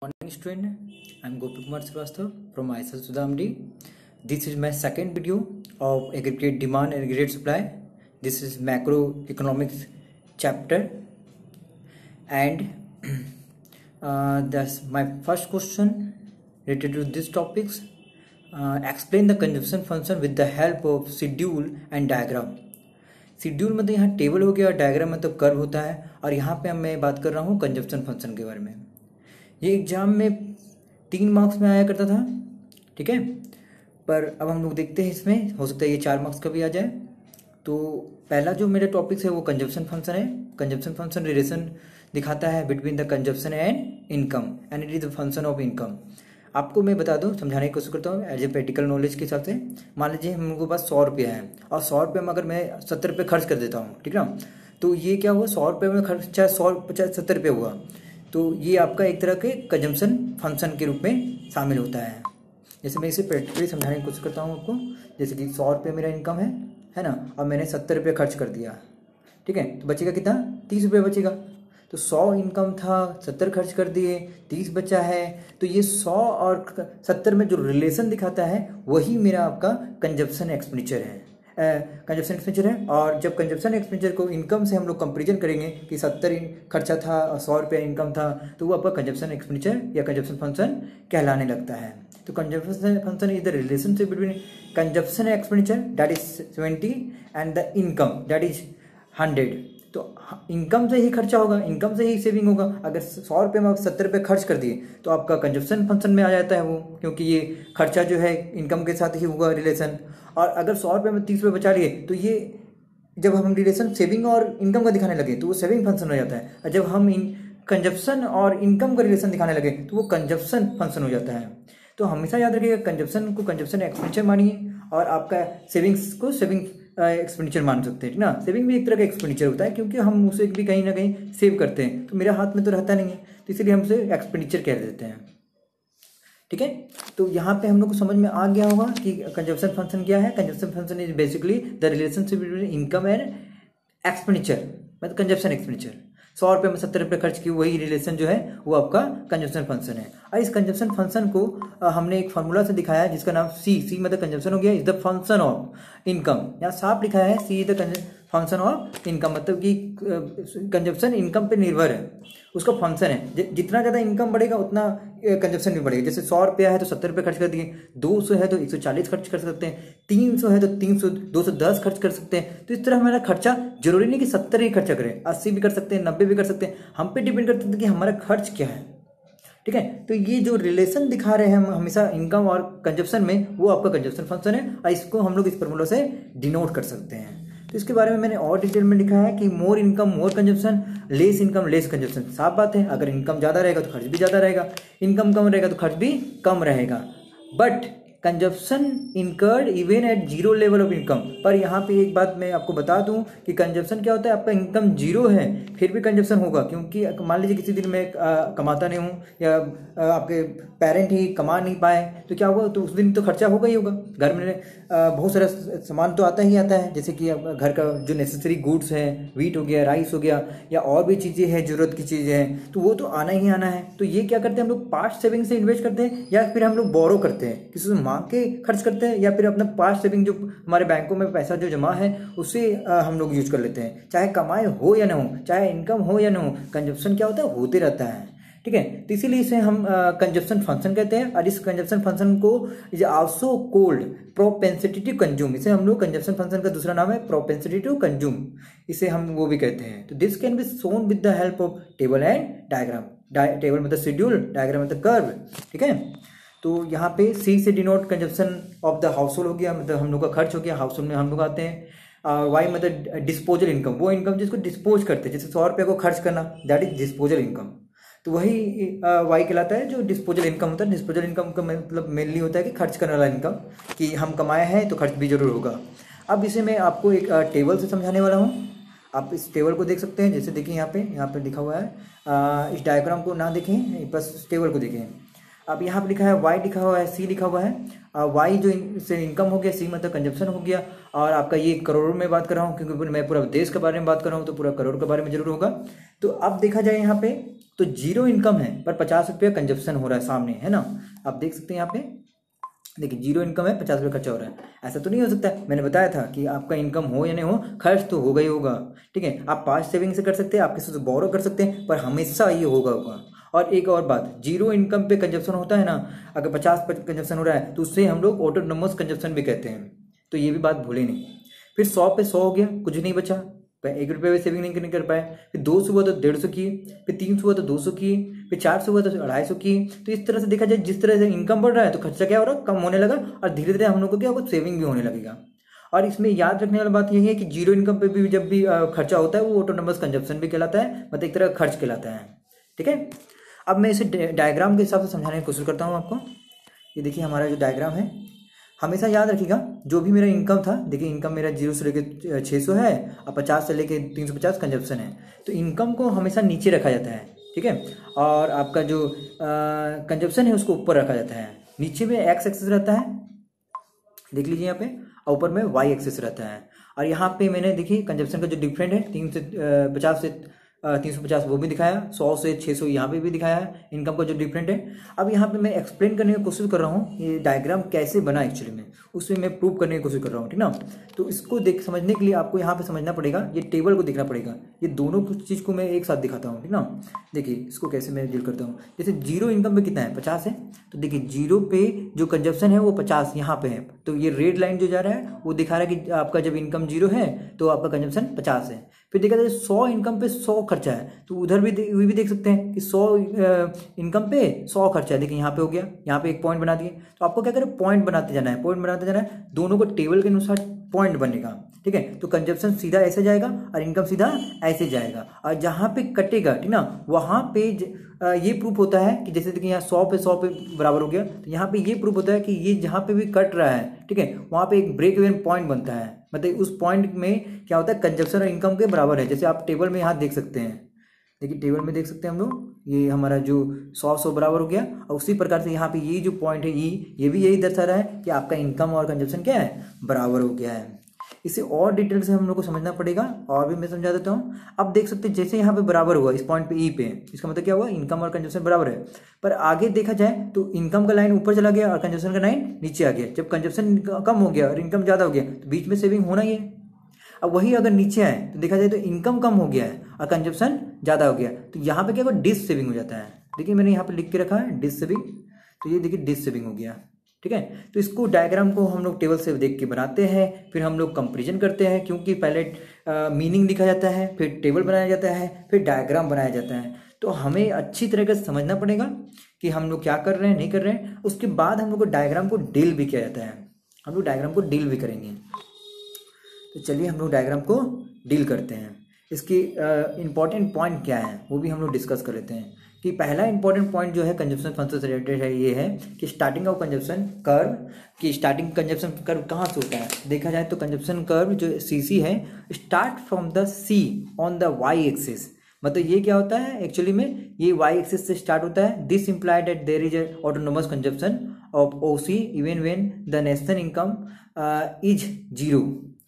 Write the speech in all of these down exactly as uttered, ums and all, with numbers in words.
Morning student, I'm Gopi Kumar Srivastava from I S S Sudhamdi. This is my second video of aggregate demand and aggregate supply. This is macroeconomics chapter, and uh, that's my first question related to these topics. Uh, explain the consumption function with the help of schedule and diagram. Schedule मतलब यहाँ table हो गया और diagram मतलब curve होता है, और यहाँ पे मैं बात कर रहा हूँ कंजप्शन फंक्शन के बारे में। ये एग्जाम में तीन मार्क्स में आया करता था, ठीक है, पर अब हम लोग देखते हैं इसमें हो सकता है ये चार मार्क्स का भी आ जाए। तो पहला जो मेरा टॉपिक है वो कंजप्शन फंक्शन है। कंजप्शन फंक्शन रिलेशन दिखाता है between the consumption and income, and it is the function of income. आपको मैं बता दूं, समझाने की कोशिश करता हूँ एज ए प्रैक्टिकल नॉलेज के हिसाब से। मान लीजिए हम लोगों के पास सौ रुपया है और सौ रुपये में अगर मैं सत्तर रुपये खर्च कर देता हूँ, ठीक ना, तो ये क्या हुआ, सौ रुपये में खर्चा सौ पचास सत्तर रुपये हुआ, तो ये आपका एक तरह के कंजम्पशन फंक्शन के रूप में शामिल होता है। जैसे मैं इसे प्रैक्टिकली समझाने की कोशिश करता हूँ आपको। जैसे कि सौ रुपये मेरा इनकम है है ना, और मैंने सत्तर रुपये खर्च कर दिया, ठीक है, तो बचेगा कितना, तीस रुपये बचेगा। तो सौ इनकम था, सत्तर खर्च कर दिए, तीस बचा है। तो ये सौ और सत्तर में जो रिलेशन दिखाता है वही मेरा आपका कंजप्शन एक्सपेंडिचर है, कंजप्शन एक्सपेंडिचर है। और जब कंजप्शन एक्सपेंडिचर को इनकम से हम लोग कंपेरिजन करेंगे कि सत्तर खर्चा था और सौ रुपया इनकम था, तो वो आपका कंजप्शन एक्सपेंडिचर या कंजप्शन फंक्शन कहलाने लगता है। तो consumption function is the relationship between consumption expenditure that is seventy and the income that is hundred. तो इनकम से ही खर्चा होगा, इनकम से ही सेविंग होगा। अगर सौ रुपये में आप सत्तर रुपये खर्च कर दिए तो आपका कंजप्शन फंक्शन में आ जाता है वो, क्योंकि ये खर्चा जो है इनकम के साथ ही होगा रिलेशन। और अगर सौ रुपये में तीस रुपये बचा लिए तो ये जब हम रिलेशन सेविंग और इनकम का दिखाने लगे तो वो सेविंग फंक्शन हो जाता है, और जब हम इन कंजप्शन और इनकम का रिलेशन दिखाने लगे तो वो कंजप्शन फंक्शन हो जाता है। तो हमेशा याद रखिएगा, कंजप्शन को कंजप्शन एक्सपेंडिचर मानिए और आपका सेविंग्स को सेविंग एक्सपेंडिचर मान सकते हैं, ठीक ना। सेविंग भी एक तरह का एक्सपेंडिचर होता है क्योंकि हम उसे भी कहीं ना कहीं सेव करते हैं, तो मेरे हाथ में तो रहता नहीं है, तो इसीलिए हम उसे एक्सपेंडिचर कह देते हैं, ठीक है। तो यहाँ पे हम लोग को समझ में आ गया होगा कि कंजप्शन फंक्शन क्या है। Consumption function is basically the relationship between income and expenditure, मतलब कंजप्शन एक्सपेंडिचर। सौ रुपये में सत्तर रुपये खर्च की वही रिलेशन जो है वो आपका कंजप्शन फंक्शन है। और इस कंजप्शन फंक्शन को हमने एक फार्मूला से दिखाया है जिसका नाम सी सी मतलब कंजप्शन हो गया, is the function of income. यहाँ साफ लिखा है C is the function of income, मतलब कि कंजप्शन इनकम पे निर्भर है, उसका फंक्शन है। जितना ज़्यादा इनकम बढ़ेगा उतना कंजप्शन भी बढ़ेगा। जैसे सौ रुपया है तो सत्तर रुपये खर्च कर दिए, दो सौ है तो एक सौ चालीस खर्च कर सकते हैं, तीन सौ है तो तीन सौ दो सौ दस खर्च कर सकते हैं। तो इस तरह हमारा खर्चा जरूरी नहीं कि सत्तर ही खर्चा करें, अस्सी भी कर सकते हैं, नब्बे भी कर सकते हैं। हम पे डिपेंड करते हैं कि हमारा खर्च क्या है, ठीक है। तो ये जो रिलेशन दिखा रहे हैं हम हमेशा इनकम और कंजप्शन में, वो आपका कंजप्शन फंक्शन है, और इसको हम लोग इस फॉर्मूला से डिनोट कर सकते हैं। तो इसके बारे में मैंने और डिटेल में लिखा है कि more income more consumption, less income less consumption. साफ बात है, अगर इनकम ज़्यादा रहेगा तो खर्च भी ज़्यादा रहेगा, इनकम कम रहेगा तो खर्च भी कम रहेगा। But consumption incurred even at zero level of income. पर यहाँ पे एक बात मैं आपको बता दूं कि कंजप्शन क्या होता है, आपका इनकम जीरो है फिर भी कंजप्शन होगा, क्योंकि मान लीजिए किसी दिन मैं आ, कमाता नहीं हूँ या आ, आपके पेरेंट ही कमा नहीं पाए तो क्या होगा, तो उस दिन तो खर्चा होगा ही होगा। घर में आ, बहुत सारा सामान तो आता ही आता है, जैसे कि घर का जो नेसेसरी गुड्स है, वीट हो गया, राइस हो गया, या और भी चीज़ें हैं ज़रूरत की चीज़ें हैं, तो वो तो आना ही आना है। तो ये क्या करते हैं हम लोग, पास्ट सेविंग से इन्वेस्ट करते हैं या फिर हम लोग बोरो करते हैं, किसी से मांग के खर्च करते हैं, या फिर अपना पास्ट सेविंग जो हमारे बैंकों में पैसा जो जमा है उससे हम लोग यूज कर लेते हैं। चाहे कमाए हो या ना हो, चाहे इनकम हो या ना हो, कंजप्शन क्या होता है, होते रहता है, ठीक है। तो इसीलिए इसे हम कंजप्शन फंक्शन कहते हैं। और इस कंजप्शन फंक्शन को is also called propensity to consume, इसे हम लोग कंजप्शन फंक्शन का दूसरा नाम है प्रोपेंसिटी टू कंज्यूम, इसे हम वो भी कहते हैं। तो this can be shown with the help of table and diagram. Table मतलब शेड्यूल, डायग्राम मतलब कर्व, ठीक है। तो यहाँ पे सी से denote consumption of the household हो गया, मतलब हम लोग का खर्च हो गया, हाउस होल्ड में हम लोग आते हैं। वाई मतलब डिस्पोजल इनकम, वो इनकम जिसको डिस्पोज करते हैं, जैसे सौ रुपये को खर्च करना, दैट इज डिस्पोजल इनकम। तो वही वाई कहलाता है जो डिस्पोजल इनकम होता है। डिस्पोजल इनकम का मतलब मेनली होता है कि खर्च करने वाला इनकम, कि हम कमाए हैं तो खर्च भी जरूर होगा। अब इसे मैं आपको एक टेबल से समझाने वाला हूँ। आप इस टेबल को देख सकते हैं, जैसे देखिए यहाँ पे यहाँ पे लिखा हुआ है। आ, इस डायग्राम को ना देखें, बस टेबल को देखें। अब यहाँ पे लिखा है वाई लिखा हुआ है, सी लिखा हुआ है। वाई जो इन, से इनकम हो गया, सी मतलब कंजप्शन हो गया, और आपका ये करोड़ों में बात कर रहा हूँ क्योंकि मैं पूरा देश के बारे में बात कर रहा हूँ तो पूरा करोड़ के बारे में जरूर होगा। तो अब देखा जाए यहाँ पे तो जीरो इनकम है पर पचास रुपया कंजप्शन हो रहा है सामने, है ना। आप देख सकते हैं यहाँ पे, देखिए जीरो इनकम है, पचास रुपये खर्चा हो रहा है। ऐसा तो नहीं हो सकता, मैंने बताया था कि आपका इनकम हो या नहीं हो खर्च तो होगा ही होगा, ठीक है। आप पास सेविंग से कर सकते हैं, आप किसी से बोरो कर सकते हैं, पर हमेशा ये होगा होगा। और एक और बात, जीरो इनकम पे कंजप्शन होता है ना, अगर पचास पर कंजप्शन हो रहा है तो उससे हम लोग ऑटोनोमस कंजप्शन भी कहते हैं, तो ये भी बात भूले नहीं। फिर सौ पे सौ हो गया, कुछ नहीं बचा, एक रुपये में सेविंग नहीं कर पाए। फिर दो सौ हुआ तो डेढ़ सौ किए, फिर तीन सौ हुआ तो दो सौ किए, फिर चार सौ हुआ तो अढ़ाई सौ किए। तो इस तरह से देखा जाए जिस तरह से इनकम बढ़ रहा है तो खर्चा क्या हो रहा है, कम होने लगा, और धीरे धीरे हम लोग को क्या होगा, सेविंग भी होने लगेगा। और इसमें याद रखने वाली बात यही है कि जीरो इनकम पे भी जब भी खर्चा होता है वो ऑटोनोमस कंजप्शन भी कहलाता है, मतलब एक तरह का खर्च कहलाता है, ठीक है। अब मैं इसे डायग्राम के हिसाब से समझाने की कोशिश करता हूँ आपको। ये देखिए हमारा जो डायग्राम है, हमेशा याद रखिएगा जो भी मेरा इनकम था, देखिए इनकम मेरा जीरो से लेकर छः सौ है और पचास से लेकर तीन सौ पचास कंजप्शन है, तो इनकम को हमेशा नीचे रखा जाता है, ठीक है। और आपका जो कंजप्शन है उसको ऊपर रखा जाता है। नीचे में एक्स एक्सिस रहता है, देख लीजिए यहाँ पे, और ऊपर में वाई एक्सिस रहता है। और यहाँ पे मैंने देखिए कंजप्शन का जो डिफरेंट है, तीन से पचास से तीन सौ पचास वो भी दिखाया, सौ से छः सौ यहाँ पे भी दिखाया है इनकम का जो डिफरेंट है। अब यहाँ पे मैं एक्सप्लेन करने की कोशिश कर रहा हूँ ये डायग्राम कैसे बना एक्चुअली में, उसमें मैं प्रूव करने की कोशिश कर रहा हूँ, ठीक ना। तो इसको देख समझने के लिए आपको यहाँ पे समझना पड़ेगा, ये टेबल को देखना पड़ेगा, ये दोनों चीज़ को मैं एक साथ दिखाता हूँ, ठीक ना। देखिए इसको कैसे मैं डील करता हूँ। जैसे जीरो इनकम पे कितना है, पचास है, तो देखिए जीरो पे जो कंजप्शन है वो पचास यहाँ पे है, तो ये रेड लाइन जो जा रहा है वो दिखा रहा है कि आपका जब इनकम जीरो है तो आपका कंजप्शन पचास है। फिर देखा जाए सौ इनकम पे सौ खर्चा है, तो उधर भी भी देख सकते हैं कि सौ इनकम पे सौ खर्चा है। देखिए यहाँ पे हो गया, यहाँ पे एक पॉइंट बना दिए। तो आपको क्या करें, पॉइंट बनाते जाना है, पॉइंट बनाते जाना है, दोनों को टेबल के अनुसार पॉइंट बनेगा, ठीक है। तो कंजप्शन सीधा ऐसे जाएगा और इनकम सीधा ऐसे जाएगा, और जहाँ पे कटेगा, ठीक ना, वहाँ पे ये प्रूफ होता है कि जैसे देखिए यहाँ सौ पे सौ पे बराबर हो गया, तो यहाँ पे ये प्रूफ होता है कि ये जहाँ पे भी कट रहा है, ठीक है, वहाँ पे एक ब्रेक इवन पॉइंट बनता है, मतलब उस पॉइंट में क्या होता है, कंजप्शन और इनकम के बराबर है। जैसे आप टेबल में यहाँ देख सकते हैं, देखिए टेबल में देख सकते हैं हम लोग, ये हमारा जो सौ सौ बराबर हो गया, और उसी प्रकार से यहाँ पे ये जो पॉइंट है ई, ये भी यही दर्शा रहा है कि आपका इनकम और कंजप्शन क्या है, बराबर हो गया है। इसे और डिटेल से हम लोग को समझना पड़ेगा, और भी मैं समझा देता हूँ। अब देख सकते हैं जैसे यहाँ पे बराबर हुआ इस पॉइंट पे ई पे, इसका मतलब क्या हुआ, इनकम और कंजप्शन बराबर है। पर आगे देखा जाए तो इनकम का लाइन ऊपर चला गया और कंजप्शन का लाइन नीचे आ गया। जब कंजप्शन कम हो गया और इनकम ज़्यादा हो गया तो बीच में सेविंग होना ही है। अब वही अगर नीचे आए तो देखा जाए तो इनकम कम हो गया है और कंजप्शन ज़्यादा हो गया, तो यहाँ पे क्या होगा, डिस सेविंग हो जाता है। देखिए मैंने यहाँ पे लिख के रखा है डिस सेविंग, तो ये देखिए डिस सेविंग हो गया, ठीक है। तो इसको डायग्राम को हम लोग टेबल से देख के बनाते हैं, फिर हम लोग कंपेरिजन करते हैं, क्योंकि पहले मीनिंग लिखा जाता है, फिर टेबल बनाया जाता है, फिर डायग्राम बनाया जाता है। तो हमें अच्छी तरीके से समझना पड़ेगा कि हम लोग क्या कर रहे हैं, नहीं कर रहे हैं। उसके बाद हम लोग को डायग्राम को डील भी किया जाता है, हम लोग डायग्राम को डील भी करेंगे। तो चलिए हम लोग डायग्राम को डील करते हैं। इसकी इंपॉर्टेंट पॉइंट क्या है वो भी हम लोग डिस्कस कर लेते हैं। कि पहला इंपॉर्टेंट पॉइंट जो है कंजप्शन फंक्शन से रिलेटेड है, ये है कि स्टार्टिंग ऑफ कंजप्शन कर्व, कि स्टार्टिंग कंजप्शन कर्व कहाँ से होता है। देखा जाए तो कंजप्शन कर्व जो सी सी है, start from the C on the Y axis. मतलब ये क्या होता है एक्चुअली में, ये वाई एक्सिस से स्टार्ट होता है। This implied that there is autonomous consumption of O C even when the national income is zero.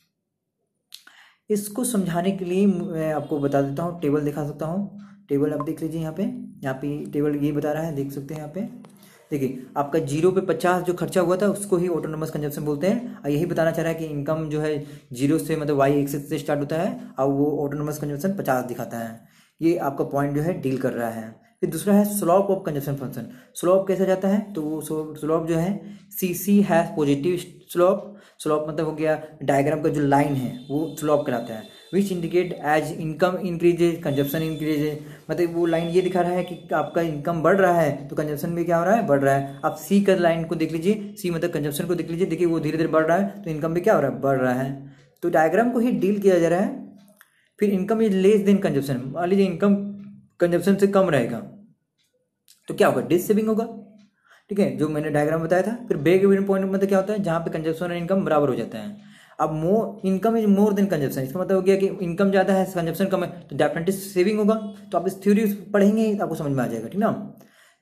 इसको समझाने के लिए मैं आपको बता देता हूँ, टेबल दिखा सकता हूँ। टेबल आप देख लीजिए यहाँ पे, यहाँ पे टेबल ये बता रहा है, देख सकते हैं यहाँ पे। देखिए आपका जीरो पे पचास जो खर्चा हुआ था उसको ही ऑटोनोमस कंजप्शन बोलते हैं, और यही बताना चाह रहा है कि इनकम जो है जीरो से मतलब वाई एक्सिस से स्टार्ट होता है और वो ऑटोनोमस कंजप्शन पचास दिखाता है। ये आपका पॉइंट जो है डील कर रहा है। फिर दूसरा है slope of consumption function. Slope कैसे जाता है, तो वो स्लोप जो है C C has positive slope. Slope मतलब हो गया डायग्राम का जो लाइन है वो स्लोप कहलाता है। Which indicate as income increases consumption increases, मतलब वो लाइन ये दिखा रहा है कि आपका इनकम बढ़ रहा है तो कंजप्शन भी क्या हो रहा है, बढ़ रहा है। आप सी का लाइन को देख लीजिए, सी मतलब कंजप्शन को देख लीजिए, देखिए वो धीरे धीरे बढ़ रहा है तो इनकम भी क्या हो रहा है, बढ़ रहा है। तो डायग्राम को ही डील किया जा रहा है। फिर income is less than consumption, मान लीजिए इनकम कंजप्शन से कम रहेगा तो क्या होगा, डिस सेविंग होगा, ठीक है, जो मैंने डायग्राम बताया था। फिर ब्रेक इवन पॉइंट मतलब क्या होता है, जहाँ पे कंजप्शन और इनकम बराबर हो जाता है। अब more income is more than consumption, इसका मतलब हो गया कि इनकम ज़्यादा है कंजप्शन कम है तो डेफिनेटली सेविंग होगा। तो आप इस थ्योरी पढ़ेंगे आपको समझ में आ जाएगा, ठीक ना।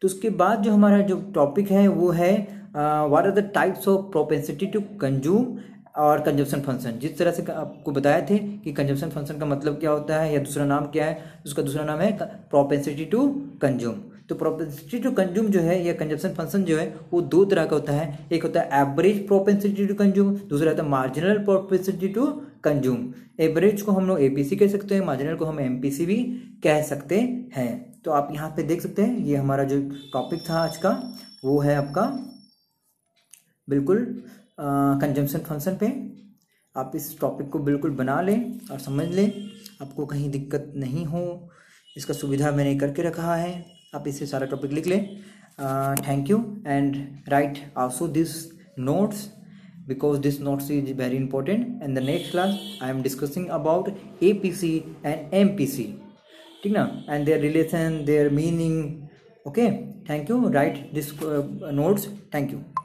तो उसके बाद जो हमारा जो टॉपिक है वो है what are the types of propensity to consume और कंजम्पशन फंक्शन। जिस तरह से आपको बताए थे कि कंजम्पशन फंक्शन का मतलब क्या होता है या दूसरा नाम क्या है, उसका दूसरा नाम है प्रोपेंसिटी टू कंज्यूम। तो प्रोपेंसिटी टू कंज्यूम जो है या कंजम्पशन फंक्शन जो है वो दो तरह का होता है, एक होता है एवरेज प्रोपेंसिटी टू कंज्यूम, दूसरा होता है marginal propensity to consume. Average को हम लोग एपीसी कह सकते हैं, मार्जिनल को हम एमपीसी भी कह सकते हैं। तो आप यहाँ पे देख सकते हैं ये हमारा जो टॉपिक था आज का वो है आपका बिल्कुल कंजम्पशन फंक्शन पे। आप इस टॉपिक को बिल्कुल बना लें और समझ लें, आपको कहीं दिक्कत नहीं हो, इसका सुविधा मैंने करके रखा है, आप इससे सारा टॉपिक लिख लें। Thank you and write also this notes because this notes is very important. And the next class I am discussing about A P C and M P C, ठीक ना, and their relation, their meaning. Okay, thank you. Write this uh, notes. Thank you.